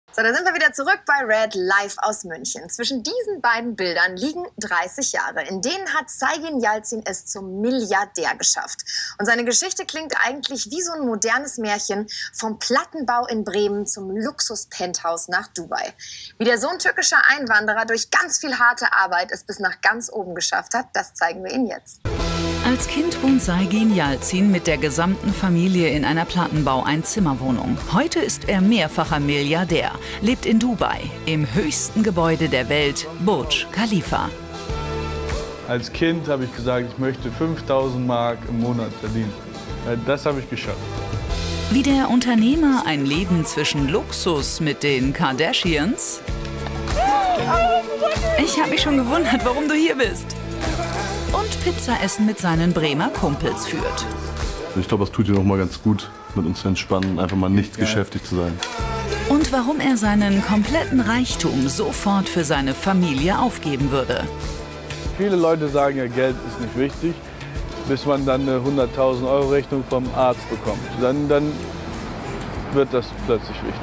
So, da sind wir wieder zurück bei Red live aus München. Zwischen diesen beiden Bildern liegen 30 Jahre. In denen hat Saygin Yalcin es zum Milliardär geschafft. Und seine Geschichte klingt eigentlich wie so ein modernes Märchen, vom Plattenbau in Bremen zum Luxus-Penthouse nach Dubai. Wie der Sohn türkischer Einwanderer durch ganz viel harte Arbeit es bis nach ganz oben geschafft hat, das zeigen wir Ihnen jetzt. Als Kind wohnt Saygin Yalcin mit der gesamten Familie in einer Plattenbau-Einzimmerwohnung. Heute ist er mehrfacher Milliardär, lebt in Dubai, im höchsten Gebäude der Welt, Burj Khalifa. Als Kind habe ich gesagt, ich möchte 5.000 Mark im Monat verdienen. Das habe ich geschafft. Wie der Unternehmer ein Leben zwischen Luxus mit den Kardashians. Ich habe mich schon gewundert, warum du hier bist. Und Pizzaessen mit seinen Bremer Kumpels führt. Ich glaube, das tut dir noch mal ganz gut, mit uns zu entspannen, einfach mal nicht geschäftig zu sein. Und warum er seinen kompletten Reichtum sofort für seine Familie aufgeben würde. Viele Leute sagen ja, Geld ist nicht wichtig, bis man dann eine 100.000 € Rechnung vom Arzt bekommt. Dann wird das plötzlich wichtig.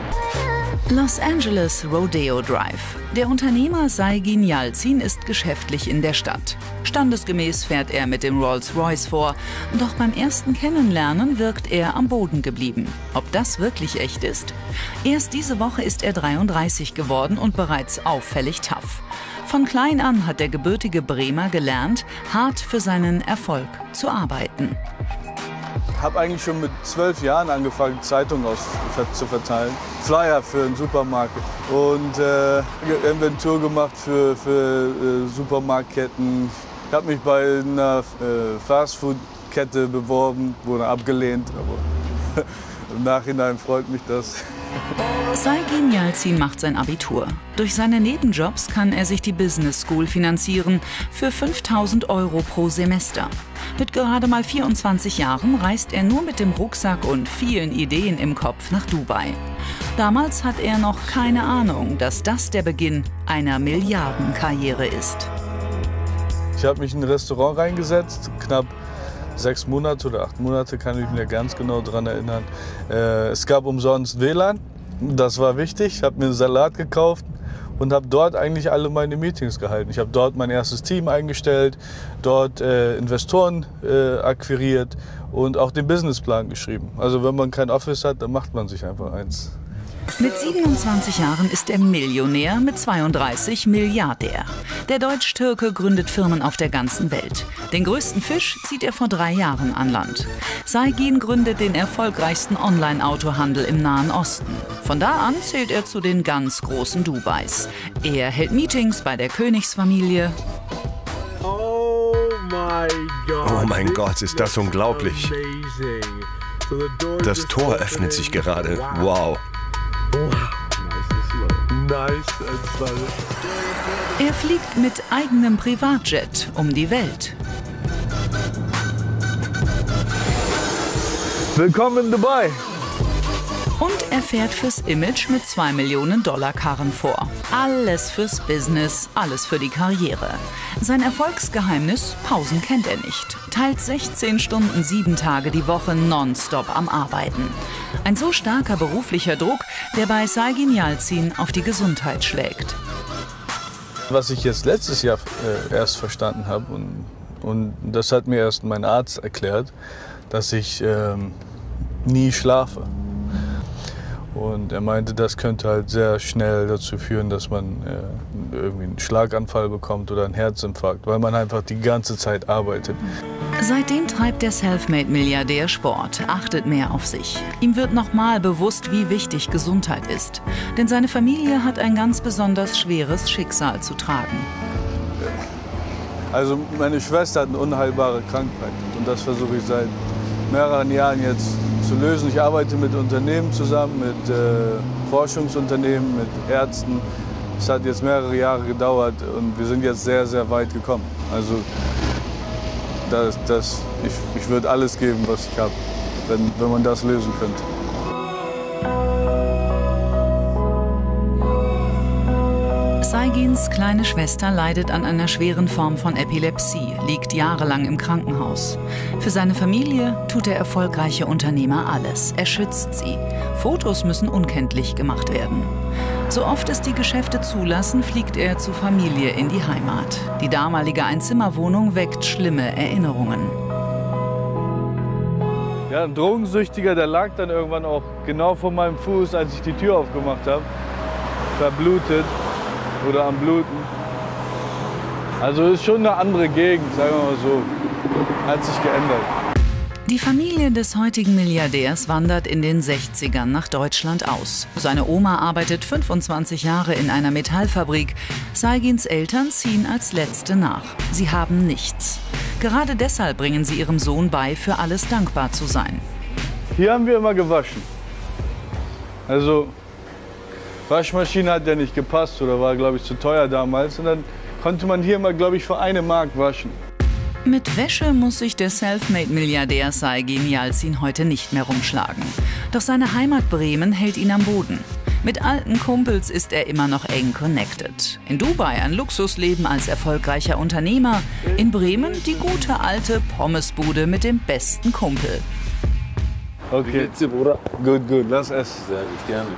Los Angeles Rodeo Drive. Der Unternehmer Saygin Yalcin ist geschäftlich in der Stadt. Standesgemäß fährt er mit dem Rolls-Royce vor. Doch beim ersten Kennenlernen wirkt er am Boden geblieben. Ob das wirklich echt ist? Erst diese Woche ist er 33 geworden und bereits auffällig tough. Von klein an hat der gebürtige Bremer gelernt, hart für seinen Erfolg zu arbeiten. Ich habe eigentlich schon mit 12 Jahren angefangen, Zeitungen zu verteilen. Flyer für einen Supermarkt und Inventur gemacht für Supermarktketten. Ich habe mich bei einer Fastfood-Kette beworben, wurde abgelehnt, aber im Nachhinein freut mich das. Saygin Yalcin macht sein Abitur. Durch seine Nebenjobs kann er sich die Business School finanzieren für 5.000 € pro Semester. Mit gerade mal 24 Jahren reist er nur mit dem Rucksack und vielen Ideen im Kopf nach Dubai. Damals hat er noch keine Ahnung, dass das der Beginn einer Milliardenkarriere ist. Ich habe mich in ein Restaurant reingesetzt, knapp 6 Monate oder 8 Monate, kann ich mich ganz genau daran erinnern. Es gab umsonst WLAN, das war wichtig. Ich habe mir einen Salat gekauft und habe dort eigentlich alle meine Meetings gehalten. Ich habe dort mein erstes Team eingestellt, dort Investoren akquiriert und auch den Businessplan geschrieben. Also wenn man kein Office hat, dann macht man sich einfach eins. Mit 27 Jahren ist er Millionär, mit 32 Milliardär. Der Deutsch-Türke gründet Firmen auf der ganzen Welt. Den größten Fisch zieht er vor 3 Jahren an Land. Saygin gründet den erfolgreichsten Online-Autohandel im Nahen Osten. Von da an zählt er zu den ganz großen Dubais. Er hält Meetings bei der Königsfamilie. Oh mein Gott, ist das unglaublich. Das Tor öffnet sich gerade. Wow. Er fliegt mit eigenem Privatjet um die Welt. Willkommen in Dubai! Und er fährt fürs Image mit 2 Millionen $ Karren vor. Alles fürs Business, alles für die Karriere. Sein Erfolgsgeheimnis: Pausen kennt er nicht. Teilt 16 Stunden 7 Tage die Woche nonstop am Arbeiten. Ein so starker beruflicher Druck, der bei Saygin Yalcin auf die Gesundheit schlägt. Was ich jetzt letztes Jahr erst verstanden habe, und das hat mir erst mein Arzt erklärt, dass ich nie schlafe. Und er meinte, das könnte halt sehr schnell dazu führen, dass man irgendwie einen Schlaganfall bekommt oder einen Herzinfarkt, weil man einfach die ganze Zeit arbeitet. Seitdem treibt der Selfmade-Milliardär Sport, achtet mehr auf sich. Ihm wird nochmal bewusst, wie wichtig Gesundheit ist. Denn seine Familie hat ein ganz besonders schweres Schicksal zu tragen. Also meine Schwester hat eine unheilbare Krankheit und das versuche ich seit mehreren Jahren jetzt zu lösen. Ich arbeite mit Unternehmen zusammen, mit Forschungsunternehmen, mit Ärzten. Es hat jetzt mehrere Jahre gedauert und wir sind jetzt sehr, sehr weit gekommen. Also ich würde alles geben, was ich habe, wenn man das lösen könnte. Saigins kleine Schwester leidet an einer schweren Form von Epilepsie, liegt jahrelang im Krankenhaus. Für seine Familie tut der erfolgreiche Unternehmer alles. Er schützt sie. Fotos müssen unkenntlich gemacht werden. So oft es die Geschäfte zulassen, fliegt er zur Familie in die Heimat. Die damalige Einzimmerwohnung weckt schlimme Erinnerungen. Ja, ein Drogensüchtiger, der lag dann irgendwann auch genau vor meinem Fuß, als ich die Tür aufgemacht habe. Verblutet oder am Bluten. Also ist schon eine andere Gegend, sagen wir mal so. Hat sich geändert. Die Familie des heutigen Milliardärs wandert in den 60ern nach Deutschland aus. Seine Oma arbeitet 25 Jahre in einer Metallfabrik. Saigins Eltern ziehen als Letzte nach. Sie haben nichts. Gerade deshalb bringen sie ihrem Sohn bei, für alles dankbar zu sein. Hier haben wir immer gewaschen. Also Waschmaschine hat ja nicht gepasst oder war, glaube ich, zu teuer damals. Und dann konnte man hier mal, glaube ich, für 1 Mark waschen. Mit Wäsche muss sich der Selfmade-Milliardär Saigin Yalcin heute nicht mehr rumschlagen. Doch seine Heimat Bremen hält ihn am Boden. Mit alten Kumpels ist er immer noch eng connected. In Dubai ein Luxusleben als erfolgreicher Unternehmer. In Bremen die gute alte Pommesbude mit dem besten Kumpel. Okay. Wie geht's dir, Bruder? Gut, gut, lass essen. Sehr gut, gerne.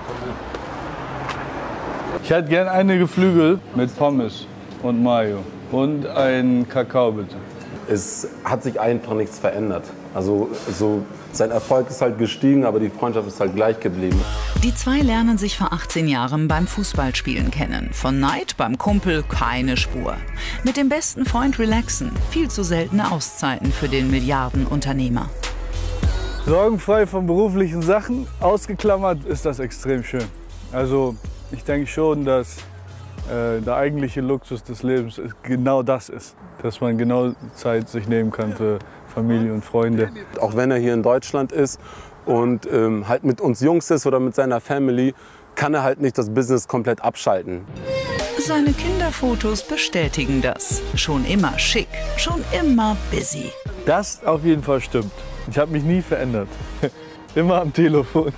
Ich hätte gern eine Geflügel mit Pommes und Mayo und einen Kakao, bitte. Es hat sich einfach nichts verändert. Also sein Erfolg ist halt gestiegen, aber die Freundschaft ist halt gleich geblieben. Die zwei lernen sich vor 18 Jahren beim Fußballspielen kennen. Von Neid beim Kumpel keine Spur. Mit dem besten Freund relaxen. Viel zu seltene Auszeiten für den Milliardenunternehmer. Sorgenfrei von beruflichen Sachen, ausgeklammert ist das extrem schön. Also ich denke schon, dass der eigentliche Luxus des Lebens genau das ist. Dass man genau Zeit sich nehmen kann für Familie und Freunde. Auch wenn er hier in Deutschland ist und halt mit uns Jungs ist oder mit seiner Family, kann er halt nicht das Business komplett abschalten. Seine Kinderfotos bestätigen das. Schon immer schick, schon immer busy. Das auf jeden Fall stimmt. Ich habe mich nie verändert. Immer am Telefon.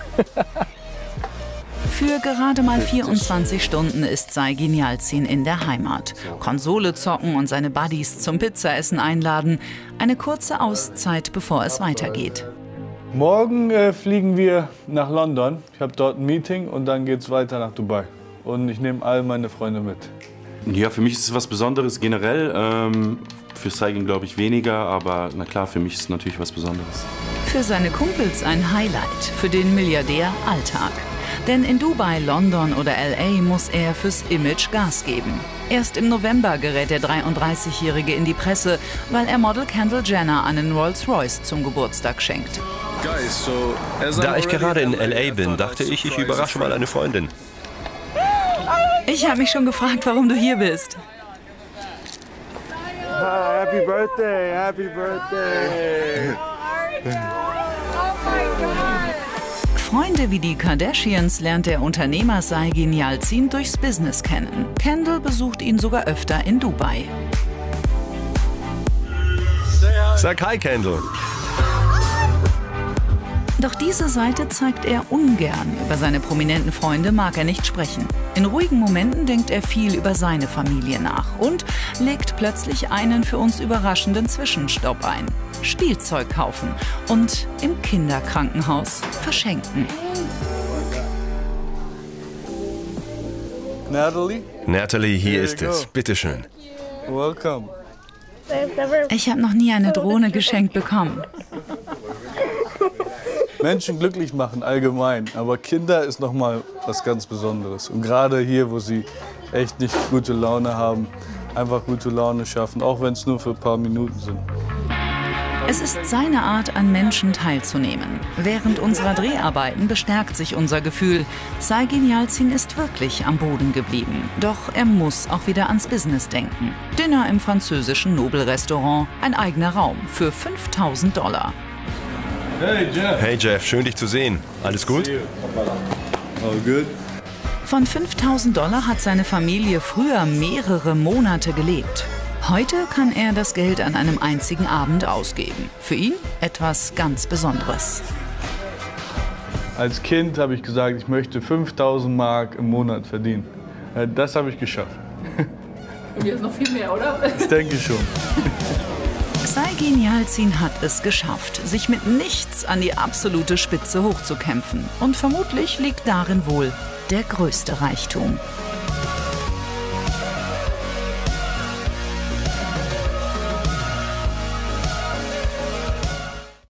Für gerade mal 24 Stunden ist Saigin Yalcin in der Heimat. Konsole zocken und seine Buddies zum Pizzaessen einladen. Eine kurze Auszeit, bevor es weitergeht. Morgen fliegen wir nach London. Ich habe dort ein Meeting und dann geht es weiter nach Dubai. Und ich nehme all meine Freunde mit. Ja, für mich ist es was Besonderes generell. Für Saigin glaube ich weniger, aber na klar, für mich ist es natürlich was Besonderes. Für seine Kumpels ein Highlight, für den Milliardär Alltag. Denn in Dubai, London oder LA muss er fürs Image Gas geben. Erst im November gerät der 33-Jährige in die Presse, weil er Model Kendall Jenner einen Rolls-Royce zum Geburtstag schenkt. Da ich gerade in LA bin, dachte ich, ich überrasche mal eine Freundin. Ich habe mich schon gefragt, warum du hier bist. Happy Birthday, Happy Birthday. Freunde wie die Kardashians lernt der Unternehmer Saigin Yalcin durchs Business kennen. Kendall besucht ihn sogar öfter in Dubai. Sag hi, Kendall. Doch diese Seite zeigt er ungern. Über seine prominenten Freunde mag er nicht sprechen. In ruhigen Momenten denkt er viel über seine Familie nach und legt plötzlich einen für uns überraschenden Zwischenstopp ein. Spielzeug kaufen und im Kinderkrankenhaus verschenken. Natalie, hier ist es. Bitteschön. Welcome. Ich habe noch nie eine Drohne geschenkt bekommen. Menschen glücklich machen allgemein, aber Kinder ist noch mal was ganz Besonderes. Und gerade hier, wo sie echt nicht gute Laune haben, einfach gute Laune schaffen, auch wenn es nur für ein paar Minuten sind. Es ist seine Art, an Menschen teilzunehmen. Während unserer Dreharbeiten bestärkt sich unser Gefühl. Saigin Yalcin ist wirklich am Boden geblieben. Doch er muss auch wieder ans Business denken. Dinner im französischen Nobelrestaurant, ein eigener Raum für $5.000. Hey Jeff. Hey Jeff, schön dich zu sehen. Alles gut? Oh, good. Von $5.000 hat seine Familie früher mehrere Monate gelebt. Heute kann er das Geld an einem einzigen Abend ausgeben. Für ihn etwas ganz Besonderes. Als Kind habe ich gesagt, ich möchte 5.000 Mark im Monat verdienen. Das habe ich geschafft. Und jetzt noch viel mehr, oder? Ich denke schon. Saygin Yalcin hat es geschafft, sich mit nichts an die absolute Spitze hochzukämpfen. Und vermutlich liegt darin wohl der größte Reichtum.